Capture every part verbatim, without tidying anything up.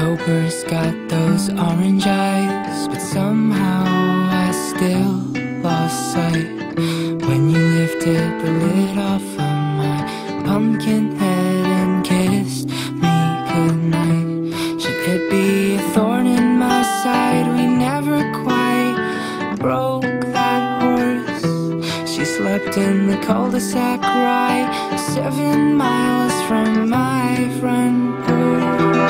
October's got those orange eyes, but somehow I still lost sight when you lifted the lid off of my pumpkin head and kissed me goodnight. Should it be a thorn in my side? We never quite broke that horse. She slept in the cul-de-sac right seven miles from my front door.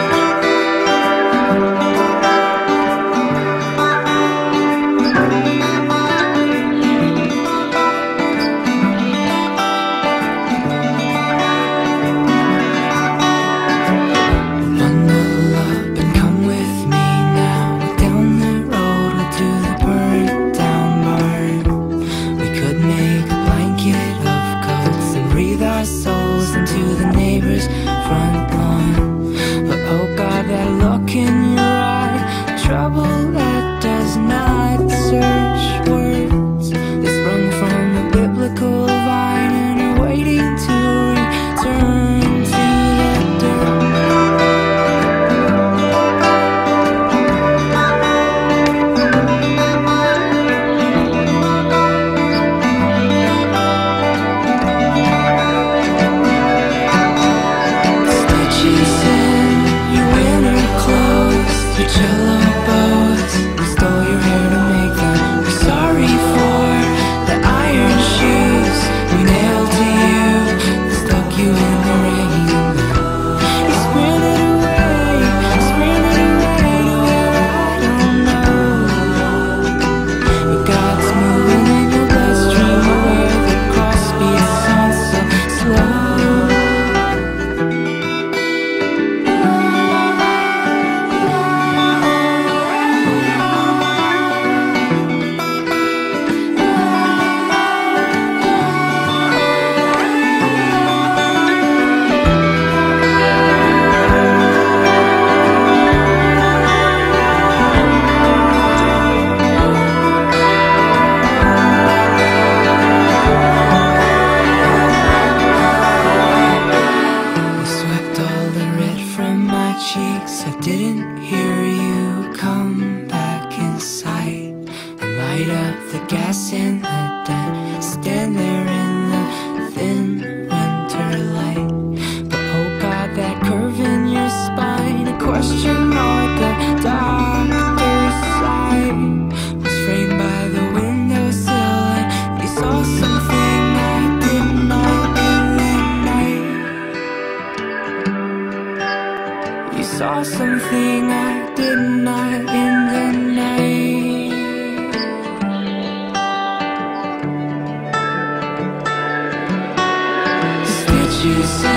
Trouble that does not search words. They sprung from a biblical vine and are waiting to return to the dirt. Stitches in your winter clothes, your jello bows. We stole your hair to make them. We're sorry for the iron shoes we nailed to you, that stuck you in the rain. You sprinted away, sprinted away to where I don't know. But God's moving in your bloodstream, where the cross beats on so slow. Cheeks, I didn't hear you come back inside and light up the gas in the den. Stand there in the thin winter light. But oh God, that curve in your spine, a question mark, the doctor's sign, was framed by the windowsill, and you saw something I did not in the night. You saw something I did not in the night. Stitches